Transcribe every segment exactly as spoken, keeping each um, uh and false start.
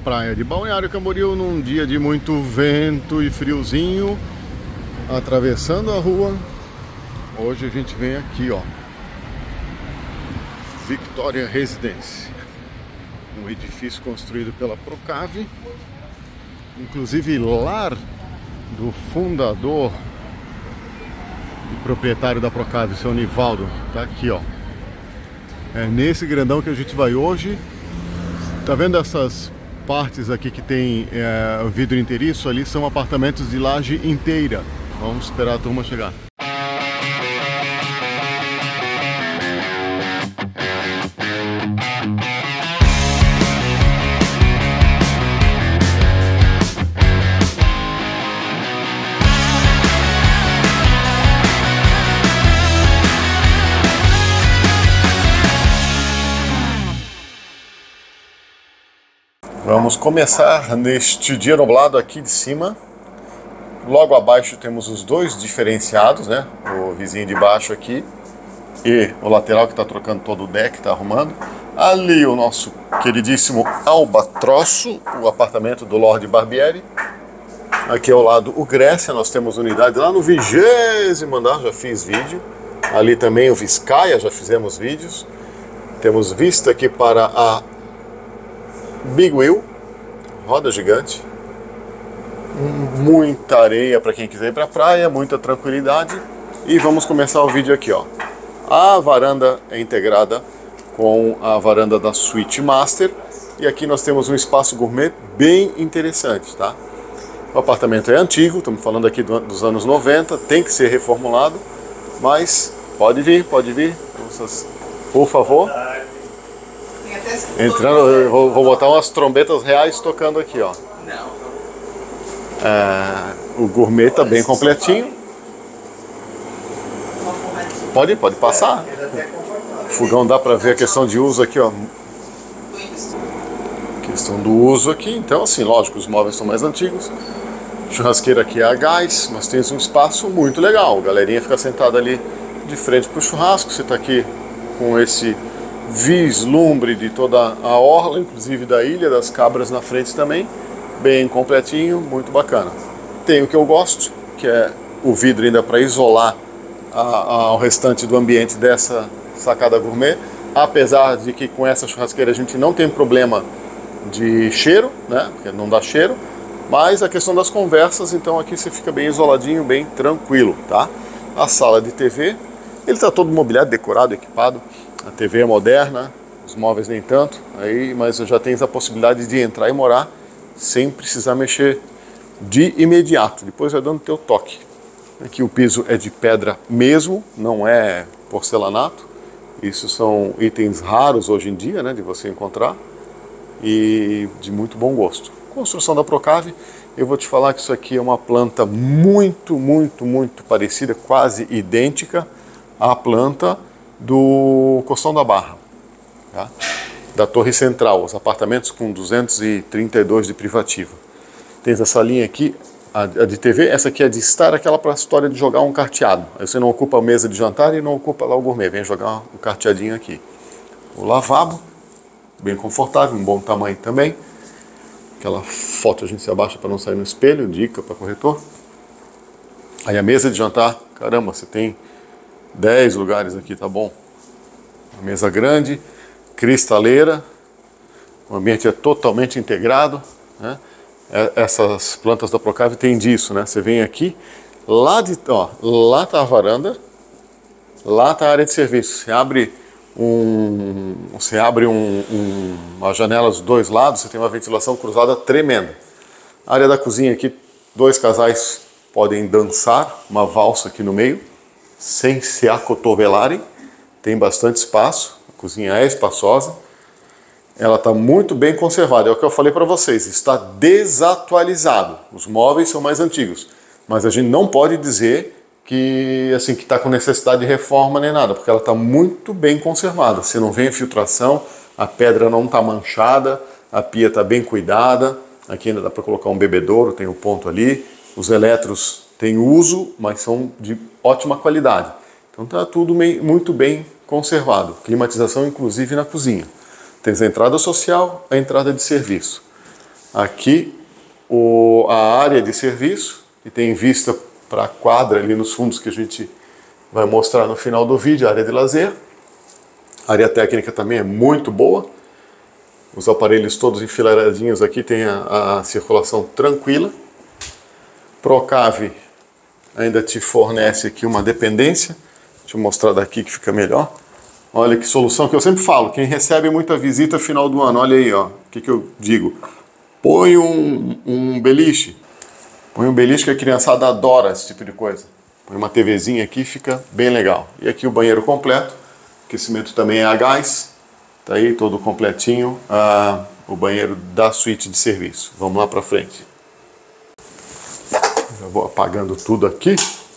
praia de Balneário Camboriú num dia de muito vento e friozinho, atravessando a rua. Hoje a gente vem aqui, ó, Victoria Residence, um edifício construído pela Procave, inclusive lar do fundador e proprietário da Procave, seu Nivaldo, tá aqui, ó. É nesse grandão que a gente vai hoje. Tá vendo essas partes aqui que tem é, o vidro inteiriço? Ali são apartamentos de laje inteira. Vamos esperar a turma chegar. Vamos começar neste dia nublado aqui de cima. Logo abaixo temos os dois diferenciados, né? O vizinho de baixo aqui e o lateral que está trocando todo o deck, está arrumando. Ali o nosso queridíssimo Albatrosso, o apartamento do Lorde Barbieri. Aqui ao lado o Grécia, nós temos unidade lá no vigésimo andar, já fiz vídeo. Ali também o Vizcaya, já fizemos vídeos. Temos vista aqui para a Big Wheel, roda gigante, muita areia para quem quiser ir para a praia, muita tranquilidade. E vamos começar o vídeo aqui, ó. A varanda é integrada com a varanda da Suite Master e aqui nós temos um espaço gourmet bem interessante, tá? O apartamento é antigo, estamos falando aqui do, dos anos noventa, tem que ser reformulado, mas pode vir, pode vir, por favor. Entrando, eu vou, vou botar umas trombetas reais tocando aqui, ó. É, o gourmet tá bem completinho. Pode, pode passar. O fogão dá para ver a questão de uso aqui, ó. Questão do uso aqui. Então, assim, lógico, os móveis são mais antigos. Churrasqueira aqui é a gás. Nós temos um espaço muito legal. A galerinha fica sentada ali de frente para o churrasco. Você tá aqui com esse vislumbre de toda a orla, inclusive da Ilha das Cabras na frente também, bem completinho, muito bacana. Tem o que eu gosto, que é o vidro ainda para isolar a, a, o restante do ambiente dessa sacada gourmet, apesar de que com essa churrasqueira a gente não tem problema de cheiro, né, porque não dá cheiro, mas a questão das conversas, então aqui você fica bem isoladinho, bem tranquilo, tá? A sala de T V, ele está todo mobiliado, decorado, equipado. A T V é moderna, os móveis nem tanto, aí, mas eu já tenho a possibilidade de entrar e morar sem precisar mexer de imediato. Depois vai dando teu toque. Aqui o piso é de pedra mesmo, não é porcelanato. Isso são itens raros hoje em dia, né, de você encontrar e de muito bom gosto. Construção da Procave, eu vou te falar que isso aqui é uma planta muito, muito, muito parecida, quase idêntica à planta do Costão da Barra, tá? Da Torre Central, os apartamentos com duzentos e trinta e dois de privativa. Tem essa linha aqui, a, a de T V, essa aqui é de estar, aquela para a história de jogar um carteado. Aí você não ocupa a mesa de jantar e não ocupa lá o gourmet, vem jogar um carteadinho aqui. O lavabo, bem confortável, um bom tamanho também. Aquela foto a gente se abaixa para não sair no espelho, dica para corretor. Aí a mesa de jantar, caramba, você tem dez lugares aqui, tá bom? Uma mesa grande, cristaleira, o ambiente é totalmente integrado, né? Essas plantas da Procave tem disso, né? Você vem aqui, lá de, ó, lá tá a varanda, lá tá a área de serviço. Você abre um, você abre um, um, uma janela dos dois lados, você tem uma ventilação cruzada tremenda. A área da cozinha aqui, dois casais podem dançar uma valsa aqui no meio, sem se acotovelarem, tem bastante espaço, a cozinha é espaçosa, ela está muito bem conservada, é o que eu falei para vocês, está desatualizado, os móveis são mais antigos, mas a gente não pode dizer que assim que está com necessidade de reforma nem nada, porque ela está muito bem conservada, você não vê infiltração, a pedra não está manchada, a pia está bem cuidada, aqui ainda dá para colocar um bebedouro, tem um ponto ali, os eletros têm uso, mas são de ótima qualidade. Então está tudo muito bem conservado. Climatização inclusive na cozinha. Tem a entrada social, a entrada de serviço. Aqui o, a área de serviço, que tem vista para a quadra ali nos fundos que a gente vai mostrar no final do vídeo, a área de lazer. A área técnica também é muito boa. Os aparelhos todos enfileiradinhos aqui, tem a, a circulação tranquila. Procave ainda te fornece aqui uma dependência. Deixa eu mostrar daqui que fica melhor. Olha que solução que eu sempre falo, quem recebe muita visita final do ano, olha aí, ó, o que, que eu digo? Põe um, um beliche, põe um beliche que a criançada adora esse tipo de coisa. Põe uma TVzinha aqui, fica bem legal. E aqui o banheiro completo, aquecimento também é a gás, tá aí todo completinho, ah, o banheiro da suíte de serviço. Vamos lá pra frente. Já vou apagando tudo aqui.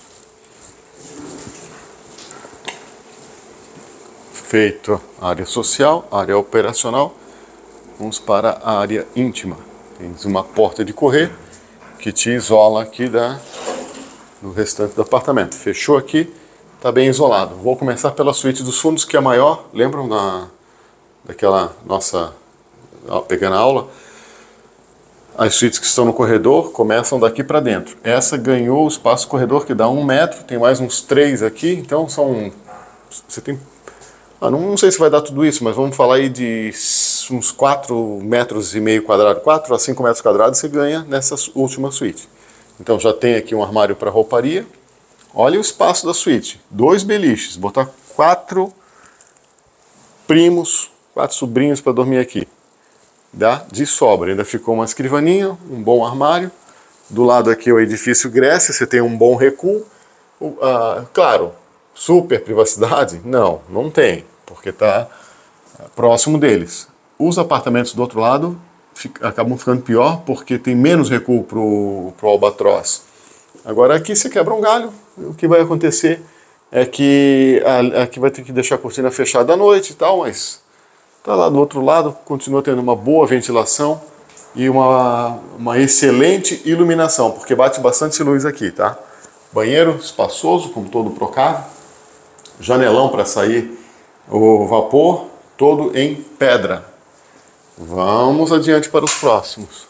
Feito a área social, a área operacional, vamos para a área íntima. Tens uma porta de correr que te isola aqui da, do restante do apartamento. Fechou aqui, está bem isolado. Vou começar pela suíte dos fundos, que é a maior. Lembram da, daquela nossa pegando a aula? As suítes que estão no corredor começam daqui para dentro. Essa ganhou o espaço corredor que dá um metro, tem mais uns três aqui, então são... Você tem... Ah, não, não sei se vai dar tudo isso, mas vamos falar aí de uns quatro metros e meio quadrados, quatro a cinco metros quadrados você ganha nessa última suíte. Então já tem aqui um armário para rouparia. Olha o espaço da suíte, dois beliches, botar quatro primos, quatro sobrinhos para dormir aqui. Dá de sobra, ainda ficou uma escrivaninha, um bom armário. Do lado aqui o edifício Grécia, você tem um bom recuo. Uh, claro, super privacidade? Não, não tem, porque está próximo deles. Os apartamentos do outro lado fica, acabam ficando pior, porque tem menos recuo para o albatroz. Agora aqui você quebra um galho, o que vai acontecer é que aqui vai ter que deixar a cortina fechada à noite e tal, mas tá lá do outro lado, continua tendo uma boa ventilação e uma, uma excelente iluminação, porque bate bastante luz aqui, tá? Banheiro espaçoso, como todo Procave. Janelão para sair o vapor, todo em pedra. Vamos adiante para os próximos.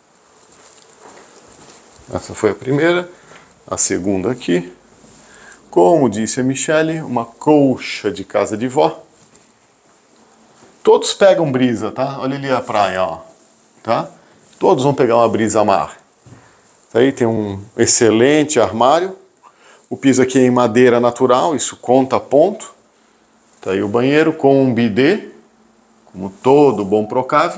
Essa foi a primeira, a segunda aqui. Como disse a Michele, uma colcha de casa de vó. Todos pegam brisa, tá? Olha ali a praia, ó. Tá? Todos vão pegar uma brisa a mar. Aí tem um excelente armário. O piso aqui é em madeira natural, isso conta ponto. Tá aí o banheiro com um bidê, como todo bom Procave.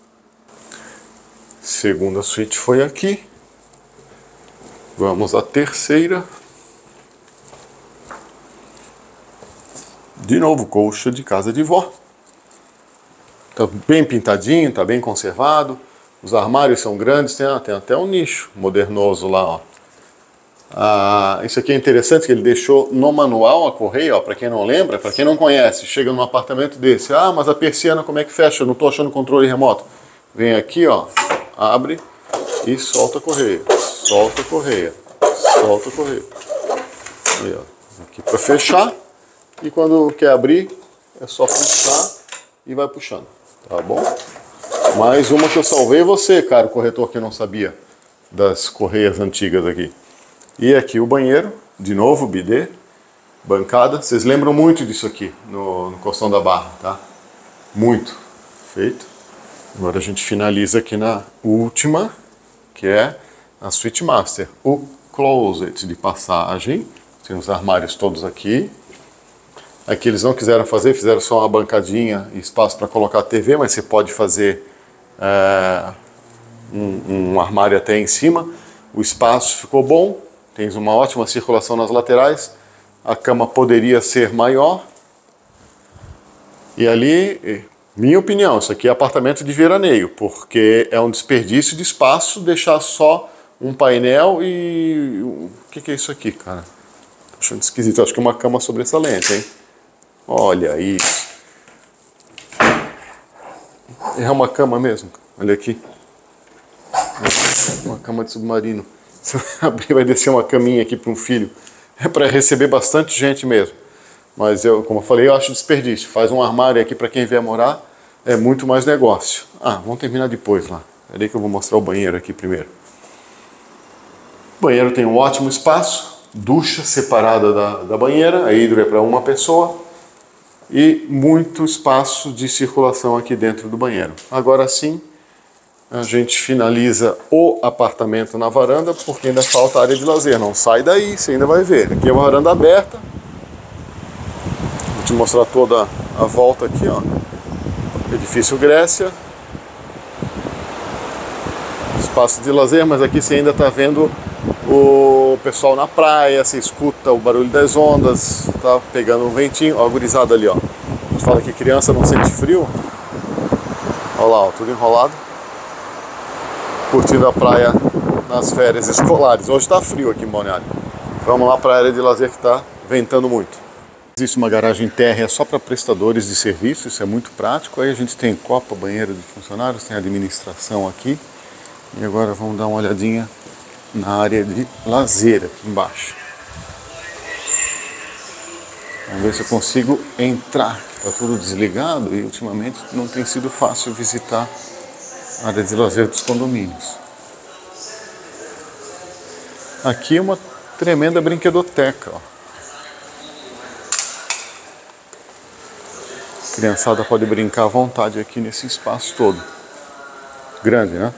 Segunda suíte foi aqui. Vamos à terceira. De novo, colcha de casa de vó. Tá bem pintadinho, tá bem conservado. Os armários são grandes, tem, tem até um nicho modernoso lá, ó. Ah, isso aqui é interessante que ele deixou no manual a correia, para quem não lembra, para quem não conhece, chega num apartamento desse, ah, mas a persiana como é que fecha? Eu não estou achando controle remoto. Vem aqui, ó, abre e solta a correia, solta a correia, solta a correia. Aí, ó, aqui para fechar, e quando quer abrir é só puxar e vai puxando, tá bom? Mais uma que eu salvei você, cara, o corretor que não sabia das correias antigas aqui. E aqui o banheiro, de novo, bidê, bancada. Vocês lembram muito disso aqui no, no Costão da Barra, tá? Muito. Feito. Agora a gente finaliza aqui na última, que é a Suite Master. O closet de passagem. Tem os armários todos aqui. Aqui eles não quiseram fazer, fizeram só uma bancadinha e espaço para colocar a T V, mas você pode fazer é, um, um armário até em cima. O espaço ficou bom. Tens uma ótima circulação nas laterais, a cama poderia ser maior. E ali, minha opinião, isso aqui é apartamento de veraneio, porque é um desperdício de espaço deixar só um painel e... O que, que é isso aqui, cara? Tô achando esquisito, acho que é uma cama sobressalente, hein? Olha isso. É uma cama mesmo, olha aqui. Uma cama de submarino. Se eu abrir, vai descer uma caminha aqui para um filho. É para receber bastante gente mesmo. Mas, eu, como eu falei, eu acho desperdício. Faz um armário aqui para quem vier morar, é muito mais negócio. Ah, vamos terminar depois lá. Peraí que eu vou mostrar o banheiro aqui primeiro. O banheiro tem um ótimo espaço, ducha separada da, da banheira, a hidro é para uma pessoa e muito espaço de circulação aqui dentro do banheiro. Agora sim, a gente finaliza o apartamento na varanda, porque ainda falta área de lazer. Não sai daí, você ainda vai ver. Aqui é uma varanda aberta. Vou te mostrar toda a volta aqui, ó. Edifício Grécia. Espaço de lazer, mas aqui você ainda está vendo o pessoal na praia, você escuta o barulho das ondas, tá pegando um ventinho. Ó, a gurizada ali, ó. A gente fala que criança não sente frio. Olha lá, ó, tudo enrolado. Curtindo a praia nas férias escolares. Hoje está frio aqui em Balneário. Vamos lá para a área de lazer que está ventando muito. Existe uma garagem térrea só para prestadores de serviço, isso é muito prático. Aí a gente tem copa, banheiro de funcionários, tem administração aqui. E agora vamos dar uma olhadinha na área de lazer aqui embaixo. Vamos ver se eu consigo entrar. Está tudo desligado e ultimamente não tem sido fácil visitar a área de lazer dos condomínios. Aqui é uma tremenda brinquedoteca, ó. A criançada pode brincar à vontade aqui nesse espaço todo. Grande, né?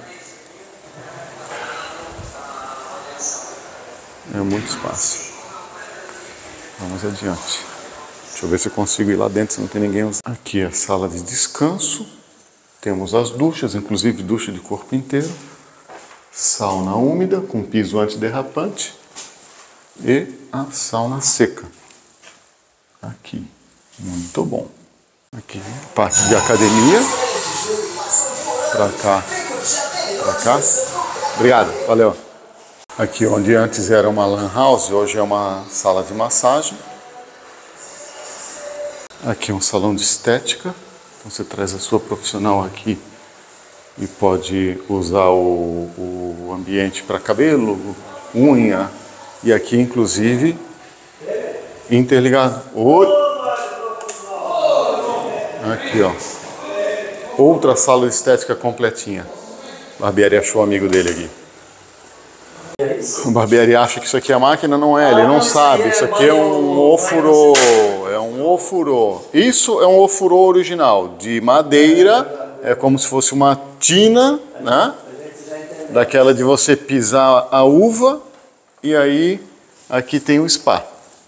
É muito espaço. Vamos adiante. Deixa eu ver se eu consigo ir lá dentro, se não tem ninguém usando. Aqui é a sala de descanso. Temos as duchas, inclusive ducha de corpo inteiro. Sauna úmida com piso antiderrapante. E a sauna seca. Aqui. Muito bom. Aqui, parte de academia. Pra cá. Pra cá. Obrigado, valeu. Aqui onde antes era uma lan house, hoje é uma sala de massagem. Aqui é um salão de estética. Então você traz a sua profissional aqui e pode usar o, o ambiente para cabelo, unha. E aqui inclusive interligado. Oi. Aqui, ó. Outra sala de estética completinha. O Barbieri achou o amigo dele aqui. O Barbieri acha que isso aqui é máquina, não é, ele não sabe. Isso aqui é um ofurô, é um ofurô. Isso é um ofurô original, de madeira, é como se fosse uma tina, né? Daquela de você pisar a uva, e aí aqui tem o spa.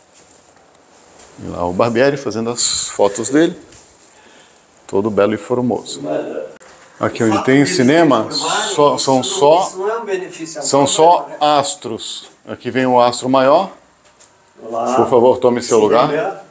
E lá o Barbieri fazendo as fotos dele. Todo belo e formoso. Aqui onde tem cinema, só, são só são só astros. Aqui vem o astro maior. Por favor, tome seu lugar.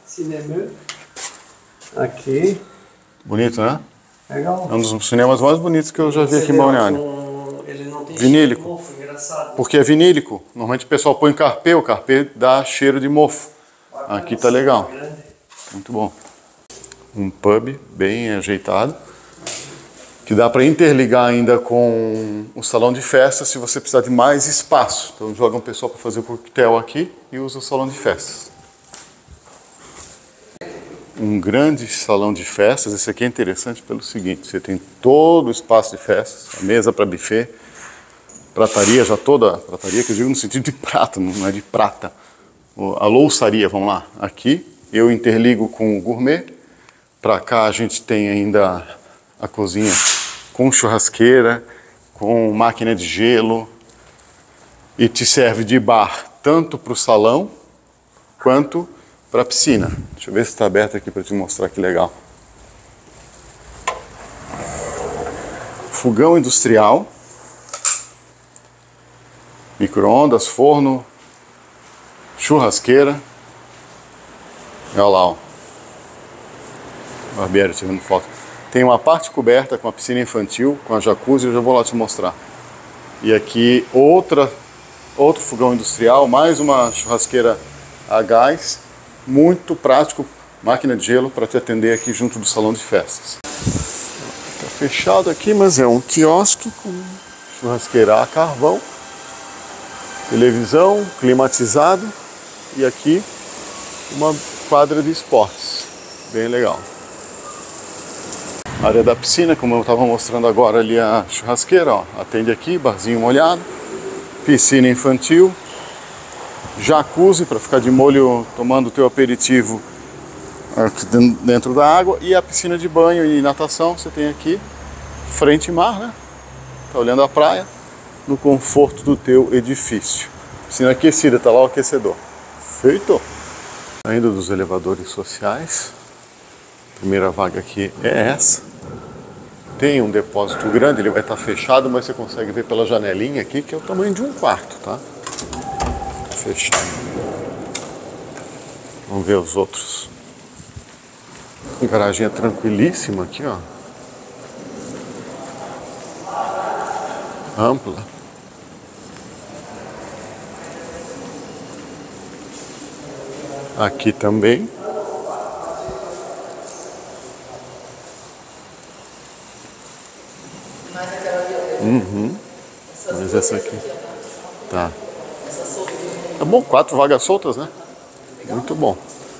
Aqui. Bonito, né? Legal. É um dos cinemas mais bonitos que eu já vi aqui em Balneário. Vinílico. Porque é vinílico. Normalmente o pessoal põe carpê, o carpê dá cheiro de mofo. Aqui tá legal. Muito bom. Um pub bem ajeitado, que dá para interligar ainda com o salão de festas se você precisar de mais espaço. Então joga um pessoal para fazer o coquetel aqui e usa o salão de festas. Um grande salão de festas. Esse aqui é interessante pelo seguinte: você tem todo o espaço de festas, a mesa para buffet, prataria já toda, prataria que eu digo no sentido de prato, não é de prata. A louçaria, vamos lá, aqui eu interligo com o gourmet. Para cá a gente tem ainda a cozinha com churrasqueira, com máquina de gelo, e te serve de bar tanto para o salão quanto para a piscina. Deixa eu ver se está aberto aqui para te mostrar que legal. Fogão industrial, micro-ondas, forno, churrasqueira. Olha lá, ó. Barbieri tirando foto. Tem uma parte coberta com a piscina infantil, com a jacuzzi, eu já vou lá te mostrar. E aqui outra, outro fogão industrial, mais uma churrasqueira a gás, muito prático, máquina de gelo para te atender aqui junto do salão de festas. Está fechado aqui, mas é um quiosque com churrasqueira a carvão, televisão, climatizado e aqui uma quadra de esportes, bem legal. Área da piscina, como eu estava mostrando agora ali a churrasqueira, ó, atende aqui, barzinho molhado, piscina infantil, jacuzzi para ficar de molho tomando o teu aperitivo aqui dentro da água, e a piscina de banho e natação você tem aqui, frente mar, né? Tá olhando a praia, no conforto do teu edifício. Piscina aquecida, tá lá o aquecedor. Feito! Ainda dos elevadores sociais, primeira vaga aqui é essa. Tem um depósito grande, ele vai estar fechado, mas você consegue ver pela janelinha aqui que é o tamanho de um quarto, tá? Fechado. Vamos ver os outros. Garagem tranquilíssima aqui, ó. Ampla. Aqui também. Uhum. Mas essa aqui. Tá. Tá bom, quatro vagas soltas, né? Muito bom.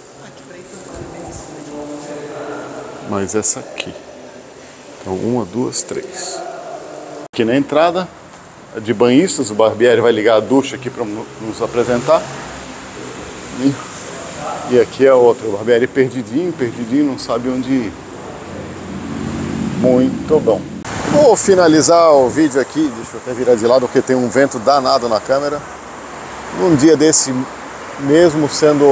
Mas essa aqui. Então, uma, duas, três. Aqui na entrada, de banhistas, o Barbieri vai ligar a ducha aqui para nos apresentar. E, e aqui é outra, o Barbieri perdidinho, perdidinho, não sabe onde ir. Muito bom. Vou finalizar o vídeo aqui, deixa eu até virar de lado porque tem um vento danado na câmera. Num dia desse, mesmo sendo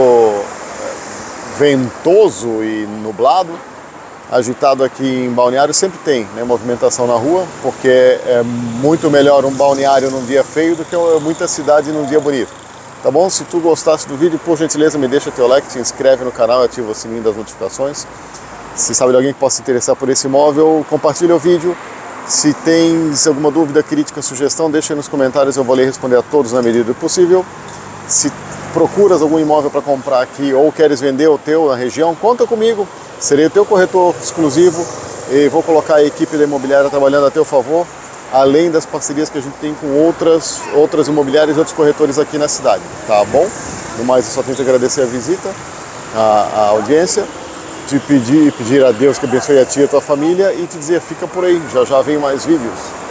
ventoso e nublado, agitado aqui em Balneário, sempre tem, né, movimentação na rua, porque é muito melhor um balneário num dia feio do que muita cidade num dia bonito. Tá bom? Se tu gostasse do vídeo, por gentileza, me deixa teu like, te inscreve no canal e ativa o sininho das notificações. Se sabe de alguém que possa se interessar por esse imóvel, compartilha o vídeo. Se tens alguma dúvida, crítica, sugestão, deixa aí nos comentários, eu vou ler e responder a todos na medida do possível. Se procuras algum imóvel para comprar aqui ou queres vender o teu na região, conta comigo, serei o teu corretor exclusivo e vou colocar a equipe da imobiliária trabalhando a teu favor, além das parcerias que a gente tem com outras, outras imobiliárias e outros corretores aqui na cidade, tá bom? No mais, eu só tenho que agradecer a visita, a, a audiência, te pedir, pedir a Deus que abençoe a ti e a tua família e te dizer, fica por aí, já já vem mais vídeos.